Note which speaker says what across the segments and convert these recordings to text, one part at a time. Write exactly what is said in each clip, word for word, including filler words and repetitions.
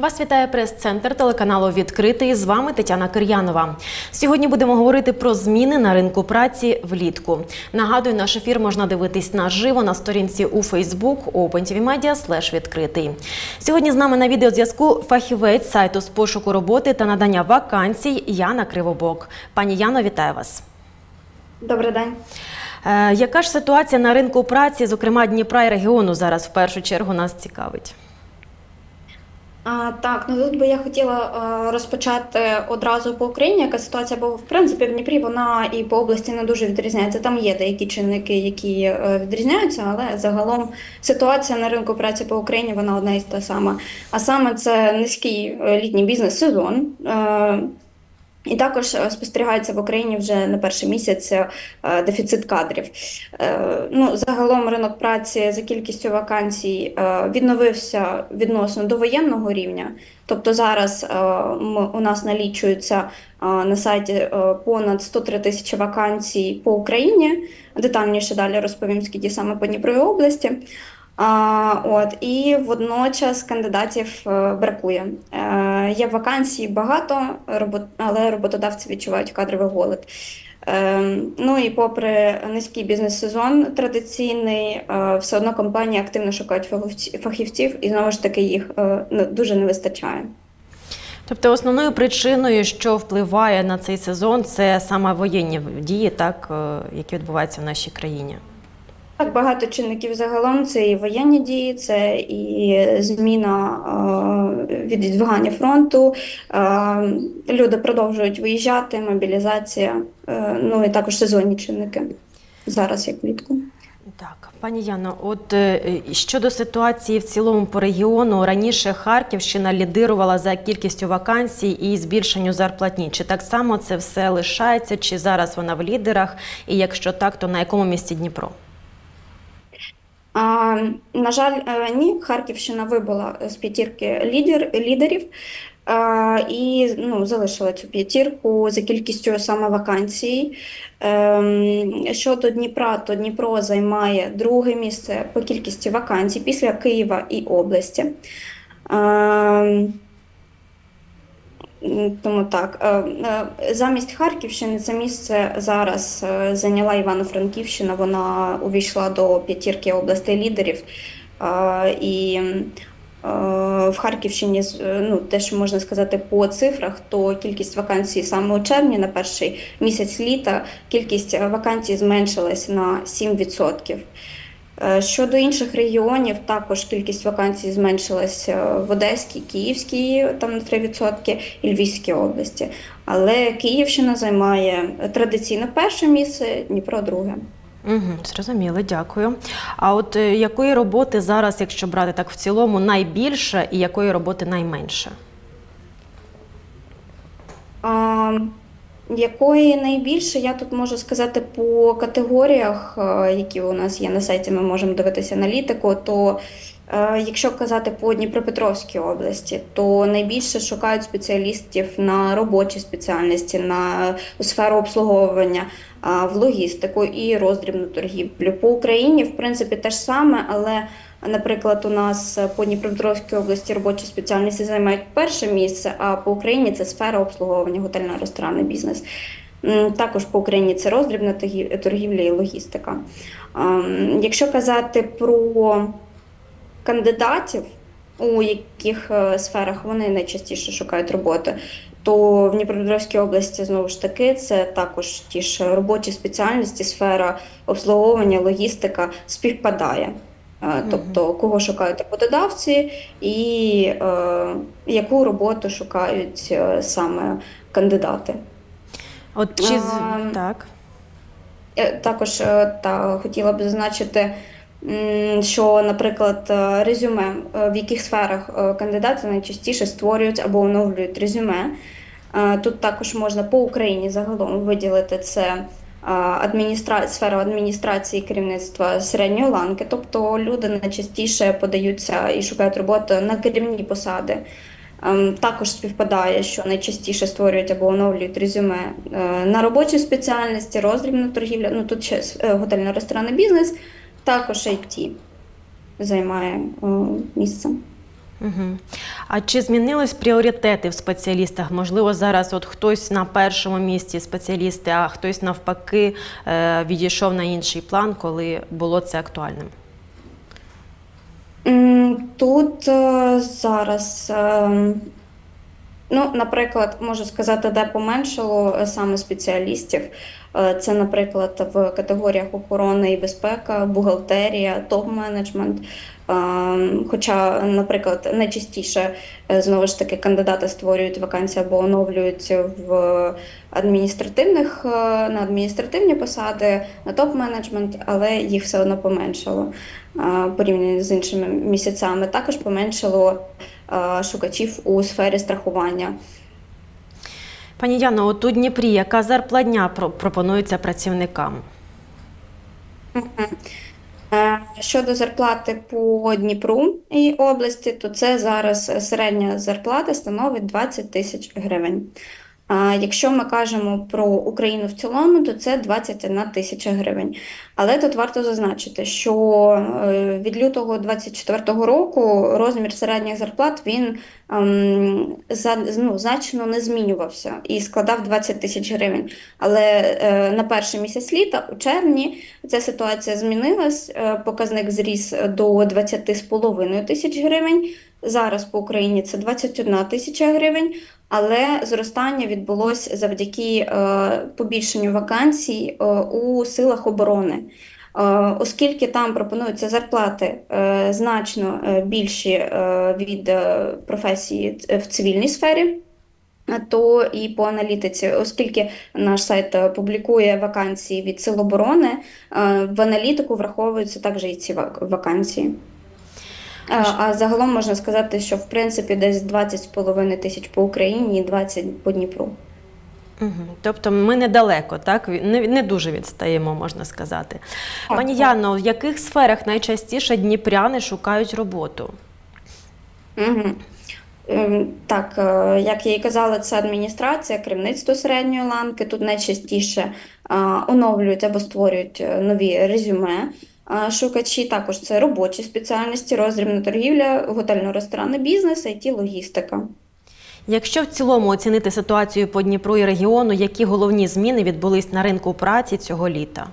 Speaker 1: Вас вітає прес-центр телеканалу «Відкритий». З вами Тетяна Кир'янова. Сьогодні будемо говорити про зміни на ринку праці влітку. Нагадую, наш ефір можна дивитись наживо на сторінці у Facebook opentvmedia слеш відкритий. Сьогодні з нами на відеозв'язку фахівець сайту з пошуку роботи та надання вакансій Яна Кривобок. Пані Яно, вітаю вас.
Speaker 2: Добрий день.
Speaker 1: Е, яка ж ситуація на ринку праці, зокрема Дніпра і регіону, зараз в першу чергу нас цікавить?
Speaker 2: А, так, ну тут би я хотіла а, розпочати одразу по Україні, яка ситуація, бо в принципі в Дніпрі вона і по області не дуже відрізняється. Там є деякі чинники, які а, відрізняються, але загалом ситуація на ринку праці по Україні вона одна і та сама. А саме це низький літній бізнес-сезон. А, І також спостерігається в Україні вже не перший місяць дефіцит кадрів. Ну, загалом ринок праці за кількістю вакансій відновився відносно до воєнного рівня. Тобто зараз у нас налічується на сайті понад сто три тисячі вакансій по Україні. Детальніше далі розповім, скільки саме по Дніпровій області. А, от, і водночас кандидатів е, бракує. Е, є вакансій багато, робот, але роботодавці відчувають кадровий голод. Е, ну і попри низький бізнес-сезон традиційний, е, все одно компанії активно шукають фахівців і знову ж таки їх е, дуже не вистачає.
Speaker 1: Тобто основною причиною, що впливає на цей сезон, це саме воєнні дії, так, які відбуваються в нашій країні?
Speaker 2: Так, багато чинників загалом. Це і воєнні дії, це і зміна е, відвигання фронту, е, люди продовжують виїжджати, мобілізація, е, ну і також сезонні чинники зараз, як влітку.
Speaker 1: Так, пані Яно, от е, щодо ситуації в цілому по регіону, раніше Харківщина лідирувала за кількістю вакансій і збільшенню зарплатні. Чи так само це все лишається, чи зараз вона в лідерах? І якщо так, то на якому місці Дніпро?
Speaker 2: А, на жаль, ні, Харківщина вибула з п'ятірки лідер, лідерів а, і ну, залишила цю п'ятірку за кількістю саме вакансій. Ем, щодо Дніпра, то Дніпро займає друге місце по кількості вакансій після Києва і області. А, Тому так, замість Харківщини це місце зараз зайняла Івано-Франківщина, вона увійшла до п'ятірки областей лідерів. І в Харківщині, ну, те, що можна сказати по цифрах, то кількість вакансій саме у червні, на перший місяць літа, кількість вакансій зменшилась на сім відсотків. Щодо інших регіонів, також кількість вакансій зменшилась в Одеській, Київській, там на три відсотки, і Львівській області. Але Київщина займає традиційно перше місце, Дніпро – друге.
Speaker 1: Угу, зрозуміло, дякую. А от якої роботи зараз, якщо брати так в цілому, найбільше і якої роботи найменше?
Speaker 2: А... Якої найбільше, я тут можу сказати по категоріях, які у нас є на сайті, ми можемо дивитися аналітику, то якщо казати по Дніпропетровській області, то найбільше шукають спеціалістів на робочі спеціальності, на сферу обслуговування, в логістику і роздрібну торгівлю. По Україні, в принципі, те ж саме, але наприклад, у нас по Дніпропетровській області робочі спеціальності займають перше місце, а по Україні це сфера обслуговування, готельно-ресторанний бізнес. Також по Україні це роздрібна торгівля і логістика. Якщо казати про кандидатів, у яких сферах вони найчастіше шукають роботу, то в Дніпропетровській області, знову ж таки, це також ті ж робочі спеціальності, сфера обслуговування, логістика співпадає. Тобто, кого шукають роботодавці і е, яку роботу шукають е, саме кандидати.
Speaker 1: От чи... а, так.
Speaker 2: Також та, хотіла б зазначити, що, наприклад, резюме, в яких сферах кандидати найчастіше створюють або оновлюють резюме. Тут також можна по Україні загалом виділити це Адміністра... сфера адміністрації і керівництва середньої ланки, тобто люди найчастіше подаються і шукають роботу на керівні посади. Також співпадає, що найчастіше створюють або оновлюють резюме на робочі спеціальності, роздрібна торгівля, ну тут ще готельно-ресторанний бізнес, також ай ті займає місце.
Speaker 1: Угу. А чи змінились пріоритети в спеціалістах? Можливо, зараз от хтось на першому місці спеціалісти, а хтось навпаки е, відійшов на інший план, коли було це актуальним?
Speaker 2: М, Тут е, зараз, е, ну, наприклад, можу сказати, де поменшало е, саме спеціалістів. Е, Це, наприклад, в категоріях охорони і безпека, бухгалтерія, топ-менеджмент. Е, Хоча, наприклад, найчастіше е, знову ж таки кандидати створюють вакансії або оновлюють в адміністративних е, на адміністративні посади, на топ-менеджмент, але їх все одно поменшало е, порівняно з іншими місяцями. Також поменшало е, шукачів у сфері страхування.
Speaker 1: Пані Яно, от у Дніпрі яка зарплатня про- пропонується працівникам?
Speaker 2: Мгм. Е, Щодо зарплати по Дніпру і області, то це зараз середня зарплата становить двадцять тисяч гривень. А якщо ми кажемо про Україну в цілому, то це двадцять одна тисяча гривень. Але тут варто зазначити, що е, від лютого двадцять четвертого року розмір середніх зарплат він ем, за, ну, значно не змінювався і складав двадцять тисяч гривень. Але е, на перший місяць літа, у червні, ця ситуація змінилась, е, показник зріс до двадцять з половиною тисяч гривень. Зараз по Україні це двадцять одна тисяча гривень, але зростання відбулося завдяки е, побільшенню вакансій е, у силах оборони. Е, Оскільки там пропонуються зарплати е, значно е, більші е, від е, професії в цивільній сфері, то і по аналітиці, оскільки наш сайт е, публікує вакансії від сил оборони, е, в аналітику враховуються також і ці вак- вакансії. А а загалом можна сказати, що в принципі десь двадцять з половиною тисяч по Україні і двадцять по Дніпру.
Speaker 1: Угу. Тобто ми недалеко, так? Не, не дуже відстаємо, можна сказати.
Speaker 2: Так,
Speaker 1: Пані
Speaker 2: так.
Speaker 1: Яно, в яких сферах найчастіше дніпряни шукають роботу?
Speaker 2: Угу. Так, е, як я і казала, це адміністрація, керівництво середньої ланки. Тут найчастіше а, оновлюють або створюють е, нові резюме. А, Шукачі також це робочі спеціальності, роздрібна торгівля, готельно-ресторанний бізнес, ай ті-логістика.
Speaker 1: Якщо в цілому оцінити ситуацію по Дніпру і регіону, які головні зміни відбулись на ринку праці цього літа?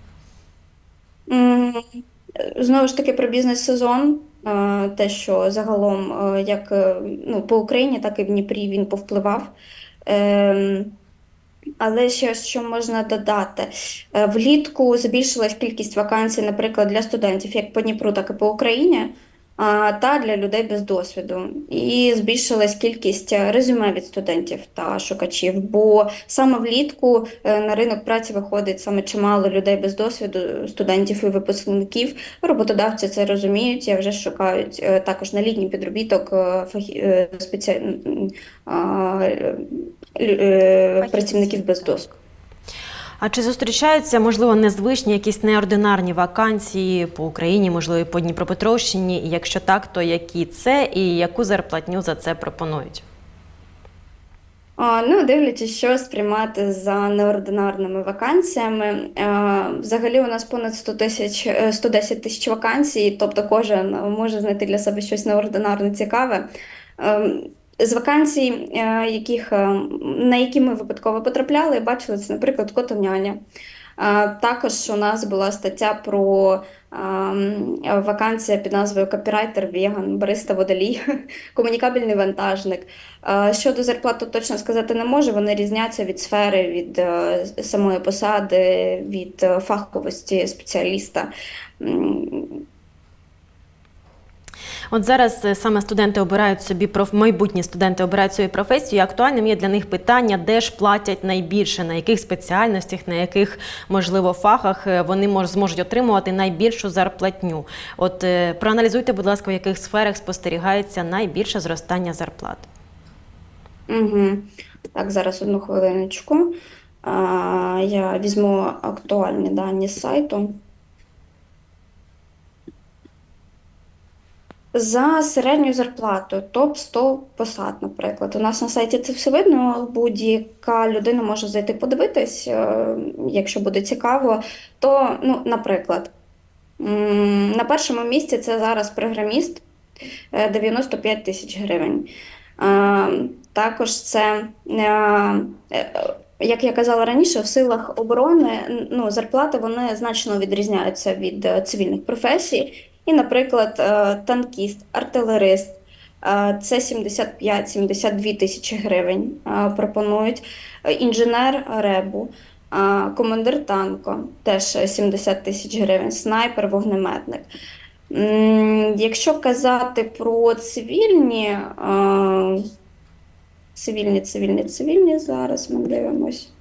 Speaker 2: М, Знову ж таки про бізнес-сезон. Е, Те, що загалом е, як е, ну, по Україні, так і в Дніпрі він повпливав. Ем, Але ще що можна додати? Е, Влітку збільшилась кількість вакансій, наприклад, для студентів як по Дніпру, так і по Україні, а, та для людей без досвіду. І збільшилась кількість е, резюме від студентів та шукачів, бо саме влітку е, на ринок праці виходить саме чимало людей без досвіду, студентів і випускників. Роботодавці це розуміють і вже шукають е, також на літній підробіток е, фахі... е, спеці... м, а, лю- е, працівників без досвіду.
Speaker 1: А чи зустрічаються, можливо, незвичні, якісь неординарні вакансії по Україні, можливо, і по Дніпропетровщині? І якщо так, то які це і яку зарплатню за це пропонують?
Speaker 2: А, Ну, дивлячись, що сприймати за неординарними вакансіями. А, Взагалі у нас понад сто тисяч, е, сто десять тисяч вакансій, тобто кожен може знайти для себе щось неординарне цікаве. Ем, З вакансій, е, яких, е, на які ми випадково потрапляли, бачили це, наприклад, котовняня. А, Також у нас була стаття про ем, вакансія під назвою Копірайтер, веган, бариста, водолій, комунікабельний вантажник. Е, Щодо зарплат, то точно сказати не можу, вони різняться від сфери, від е, самої посади, від е, фаховості спеціаліста. М,
Speaker 1: От зараз е, саме студенти обирають собі, проф- майбутні студенти обирають свою професію, і актуальним є для них питання, де ж платять найбільше, на яких спеціальностях, на яких, можливо, фахах е, вони мож- зможуть отримувати найбільшу зарплатню. От е, проаналізуйте, будь ласка, в яких сферах спостерігається найбільше зростання зарплат.
Speaker 2: Угу. Так, зараз одну хвилиночку. А, Я візьму актуальні дані з сайту. За середню зарплату, топ сто посад, наприклад. У нас на сайті це все видно, будь-яка людина може зайти подивитись, е, якщо буде цікаво. То, ну, наприклад, м, на першому місці це зараз програміст, е, дев'яносто п'ять тисяч гривень. Е, Також це, е, е, як я казала раніше, в силах оборони ну, зарплати вони значно відрізняються від е, цивільних професій. І, наприклад, е, танкіст, артилерист е, це сімдесят п'ять - сімдесят дві тисячі гривень е, пропонують. Е, Інженер РЕБу, е, командир танку теж сімдесят тисяч гривень, снайпер, вогнеметник. М, Якщо казати про цивільні, е, цивільні, цивільні, цивільні, зараз ми дивимось.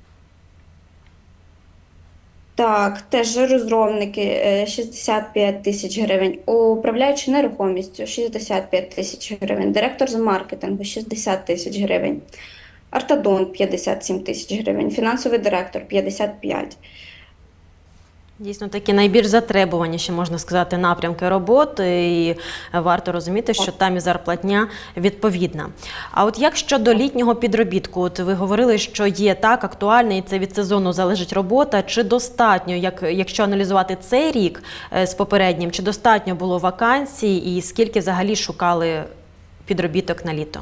Speaker 2: Так, теж розробники е, шістдесят п'ять тисяч гривень, управляючи нерухомістю шістдесят п'ять тисяч гривень, директор з маркетингу шістдесят тисяч гривень, ортодонт п'ятдесят сім тисяч гривень, фінансовий директор п'ятдесят п'ять.
Speaker 1: Дійсно, такі найбільш затребуваніші, можна сказати, напрямки роботи, і варто розуміти, що там і зарплатня відповідна. А от як щодо літнього підробітку, от ви говорили, що є так актуальний, і це від сезону залежить робота, чи достатньо, як, якщо аналізувати цей рік е, з попереднім, чи достатньо було вакансій і скільки взагалі шукали підробіток на літо?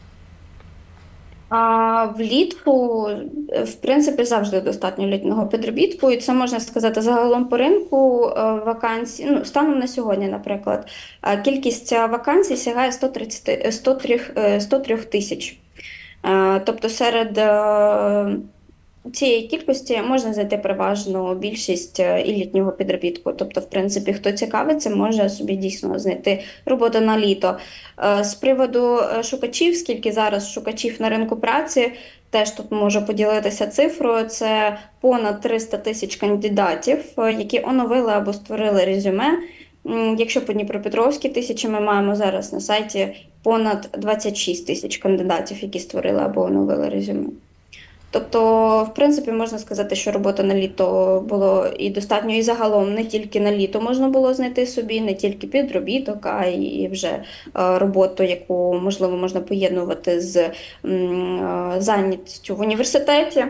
Speaker 2: А влітку, в принципі, завжди достатньо літнього підробітку, і це можна сказати загалом по ринку е, вакансій. Ну, станом на сьогодні, наприклад, е, кількість вакансій сягає сто тридцять, сто три, е, сто три тисяч. Е, Тобто серед е, цієї кількості можна знайти переважно більшість е, і літнього підробітку. Тобто, в принципі, хто цікавиться, може собі дійсно знайти роботу на літо. Е, З приводу е, шукачів, скільки зараз шукачів на ринку праці, теж тут можу поділитися цифрою. Це понад триста тисяч кандидатів, е, які оновили або створили резюме. М, Якщо по Дніпропетровській тисячі, ми маємо зараз на сайті понад двадцять шість тисяч кандидатів, які створили або оновили резюме. Тобто, в принципі, можна сказати, що робота на літо було і достатньо, і загалом не тільки на літо можна було знайти собі, не тільки підробіток, а й вже е, роботу, яку, можливо, можна поєднувати з м, е, зайнятістю в університеті.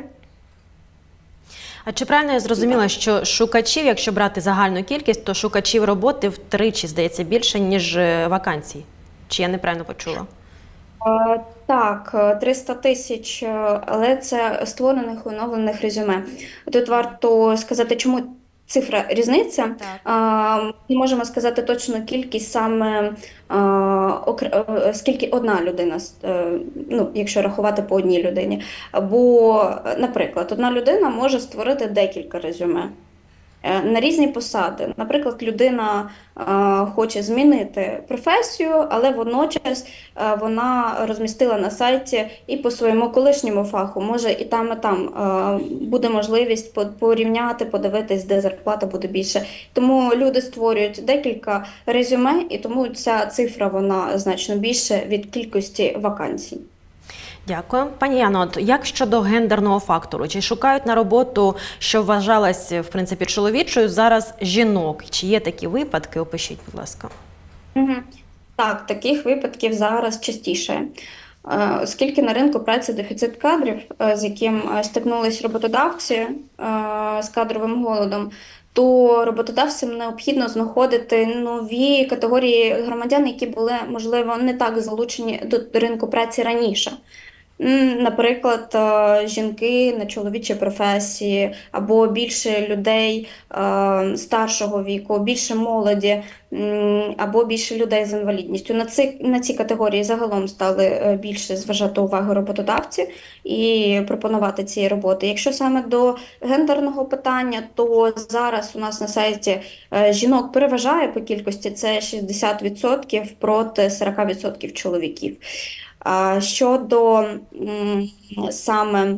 Speaker 1: А чи правильно я зрозуміла, що шукачів, якщо брати загальну кількість, то шукачів роботи втричі, здається, більше, ніж е, вакансій? Чи я неправильно почула?
Speaker 2: Е, Так, е, триста тисяч, е, але це створених оновлених резюме. Тут варто сказати, чому цифра різниця.
Speaker 1: Так.
Speaker 2: Е, Ми можемо сказати точну кількість саме е, окр- е, скільки одна людина, е, ну, якщо рахувати по одній людині. Бо, наприклад, одна людина може створити декілька резюме. Е, На різні посади. Наприклад, людина е, хоче змінити професію, але водночас е, вона розмістила на сайті і по своєму колишньому фаху. Може і там, і там е, буде можливість по- порівняти, подивитись, де зарплата буде більше. Тому люди створюють декілька резюме, і тому ця цифра вона значно більше від кількості вакансій.
Speaker 1: Дякую. Пані Яно, от як щодо гендерного фактору? Чи шукають на роботу, що вважалась, в принципі, чоловічою, зараз жінок? Чи є такі випадки? Опишіть, будь ласка.
Speaker 2: Мгм. Так, таких випадків зараз частіше. Е, Оскільки на ринку праці дефіцит кадрів, е, з яким е, стикнулись роботодавці е, з кадровим голодом, то роботодавцям необхідно знаходити нові категорії громадян, які були, можливо, не так залучені до ринку праці раніше. М, Наприклад, е, жінки на чоловічі професії, або більше людей е, старшого віку, більше молоді, м, або більше людей з інвалідністю. На ці, на ці категорії загалом стали е, більше зважати увагу роботодавці і пропонувати ці роботи. Якщо саме до гендерного питання, то зараз у нас на сайті е, жінок переважає по кількості, це шістдесят відсотків проти сорок відсотків чоловіків. А Щодо м, саме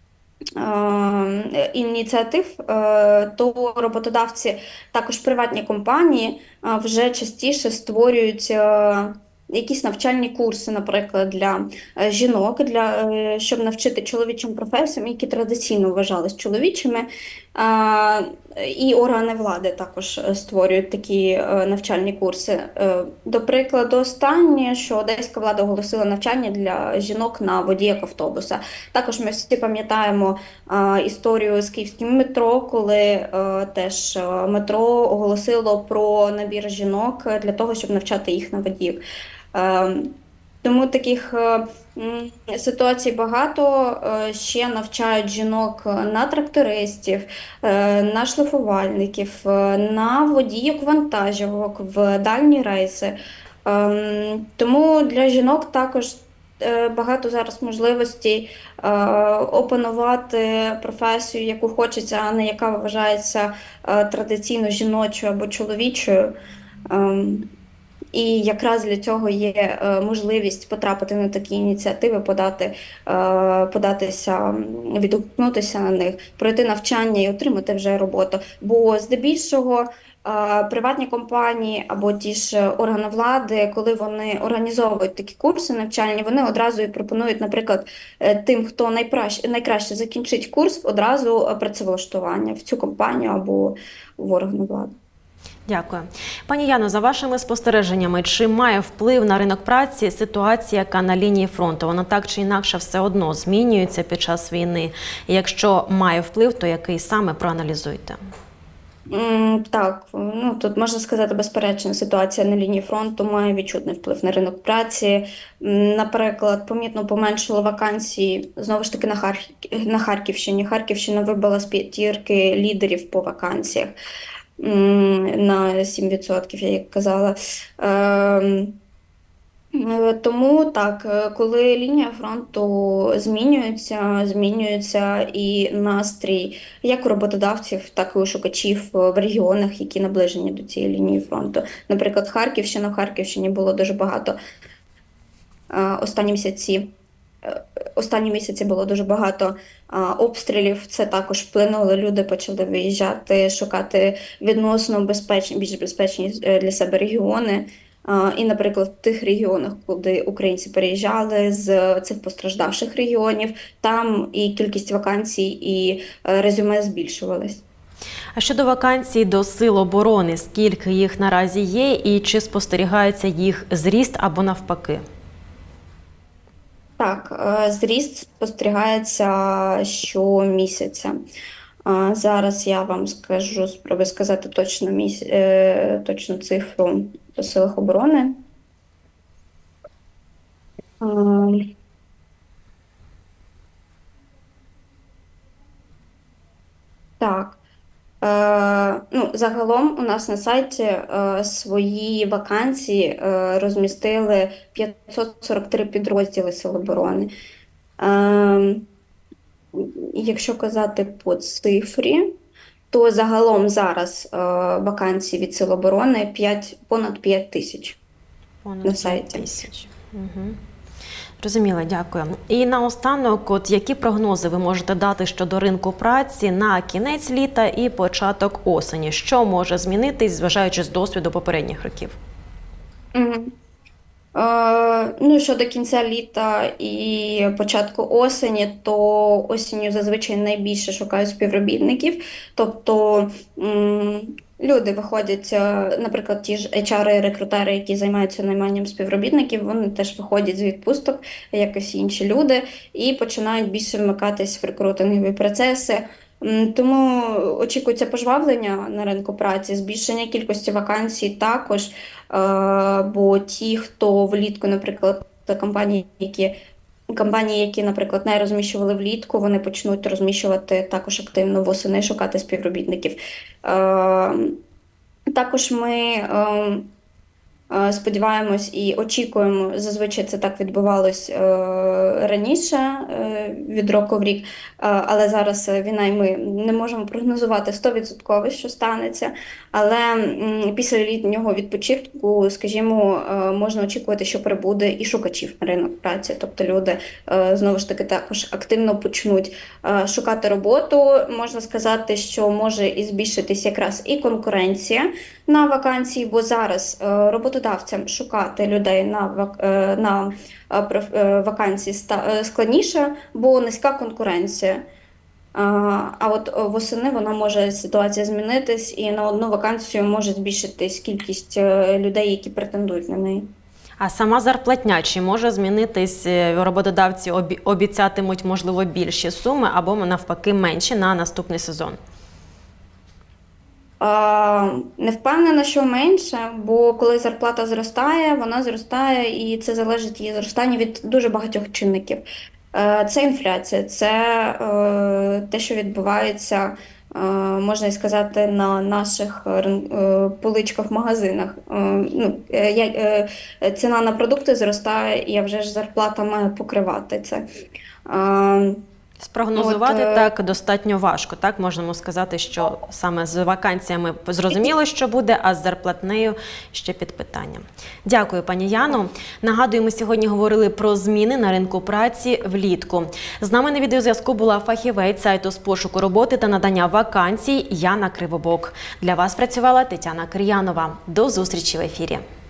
Speaker 2: е, ініціатив, е, то роботодавці, також приватні компанії, е, вже частіше створюють е, якісь навчальні курси, наприклад, для е, жінок, для, е, щоб навчити чоловічим професіям, які традиційно вважались чоловічими. А, І органи влади також е, створюють такі е, навчальні курси. Е, До прикладу, останнє, що одеська влада оголосила навчання для жінок на водіях автобуса. Також ми всі пам'ятаємо е, історію з київським метро, коли е, теж е, метро оголосило про набір жінок для того, щоб навчати їх на водіїв. Е, Тому таких е, м, ситуацій багато. Е, Ще навчають жінок на трактористів, е, на шліфувальників, е, на водійок вантажівок в дальні рейси. Ем, Тому для жінок також е, багато зараз можливостей е, опанувати професію, яку хочеться, а не яка вважається е, традиційно жіночою або чоловічою. Ем, і якраз для цього є е, можливість потрапити на такі ініціативи, подати, е, податися, м, відгукнутися на них, пройти навчання і отримати вже роботу. Бо здебільшого е, приватні компанії або ті ж органи влади, коли вони організовують такі курси навчальні, вони одразу і пропонують, наприклад, е, тим, хто найкраще, найкраще закінчить курс, одразу е, працевлаштування в цю компанію або в органи влади.
Speaker 1: Дякую. Пані Яно, за вашими спостереженнями, чи має вплив на ринок праці ситуація, яка на лінії фронту? Вона так чи інакше все одно змінюється під час війни. І якщо має вплив, то який саме, проаналізуйте?
Speaker 2: М, Так, ну тут можна сказати, безперечно, ситуація на лінії фронту має відчутний вплив на ринок праці. М, Наприклад, помітно поменшало вакансій знову ж таки на Хар... на Харківщині. Харківщина вибила з п'ятірки лідерів по вакансіях м, на сім відсотків, я як казала. Ем, Е, Тому так, е, коли лінія фронту змінюється, змінюється і настрій як у роботодавців, так і у шукачів е, в регіонах, які наближені до цієї лінії фронту. Наприклад, Харківщина, в Харківщині було дуже багато е, останні місяці. е, Останні місяці було дуже багато а, обстрілів. Це також вплинуло. Люди почали виїжджати, шукати відносно безпечні, більш безпечні е, для себе регіони. А, І, наприклад, в тих регіонах, куди українці переїжджали з цих постраждавших регіонів, там і кількість вакансій, і е, резюме збільшувались.
Speaker 1: А щодо вакансій до сил оборони, скільки їх наразі є і чи спостерігається їх зріст або навпаки?
Speaker 2: Так, е, зріст спостерігається щомісяця. А, Зараз я вам скажу, спробую сказати точно, міс... е, точну цифру по силах оборони. А, Так. Е, ну, загалом у нас на сайті е, свої вакансії е, розмістили п'ятсот сорок три підрозділи Сил оборони. Е, Якщо казати по цифрі, то загалом зараз е, вакансій від Сил оборони п'ять, понад п'ять тисяч
Speaker 1: Понад
Speaker 2: на сайті.
Speaker 1: п'ять тисяч. Угу. Розуміло, дякую. І наостанок, от які прогнози ви можете дати щодо ринку праці на кінець літа і початок осені? Що може змінитись, зважаючи з досвіду попередніх років?
Speaker 2: Мгм. Е, Ну, щодо кінця літа і початку осені, то осінню зазвичай найбільше шукають співробітників. Тобто м, люди виходять, е, наприклад, ті ж ейч ар і рекрутери, які займаються найманням співробітників, вони теж виходять з відпусток, якось інші люди, і починають більше вмикатись в рекрутингові процеси. М, Тому очікується пожвавлення на ринку праці, збільшення кількості вакансій також. Е, Бо ті, хто влітку, наприклад, компанії, які компанії, які, наприклад, не розміщували влітку, вони почнуть розміщувати також активно восени, шукати співробітників. Е, Також ми е, Е, Сподіваємось і очікуємо, зазвичай це так відбувалось е, раніше, е, від року в рік, е, але зараз війна і ми не можемо прогнозувати сто відсотків, що станеться. Але м, після літнього відпочинку, скажімо, е, можна очікувати, що прибуде і шукачів на ринок праці. Тобто люди, е, знову ж таки, також активно почнуть е, шукати роботу. Можна сказати, що може і збільшитись якраз і конкуренція на вакансії, бо зараз е, роботодавцям шукати людей на, вак- е, на е, проф- е, вакансії ста- е, складніше, бо низька конкуренція. А, а от восени вона може ситуація змінитись, і на одну вакансію може збільшитись кількість е, людей, які претендують на неї.
Speaker 1: А сама зарплатня, чи може змінитись, е, роботодавці обі- обіцятимуть, можливо, більші суми або навпаки менші на наступний сезон?
Speaker 2: А, Не впевнена, що менше, бо коли зарплата зростає, вона зростає, і це залежить її зростання від дуже багатьох чинників. Е, Це інфляція, це е, те, що відбувається, е, можна і сказати, на наших рин- е, поличках в магазинах. Е, Ну, е, я- е, ціна на продукти зростає, і а вже ж зарплата має покривати це. Е,
Speaker 1: Спрогнозувати
Speaker 2: От, е,
Speaker 1: так достатньо важко. Так можемо сказати, що саме з вакансіями зрозуміло, що буде, а з зарплатнею ще під питанням. Дякую, пані Яно. Нагадую, ми сьогодні говорили про зміни на ринку праці влітку. З нами на відеозв'язку була фахівець сайту з пошуку роботи та надання вакансій Яна Кривобок. Для вас працювала Тетяна Кир'янова. До зустрічі в ефірі.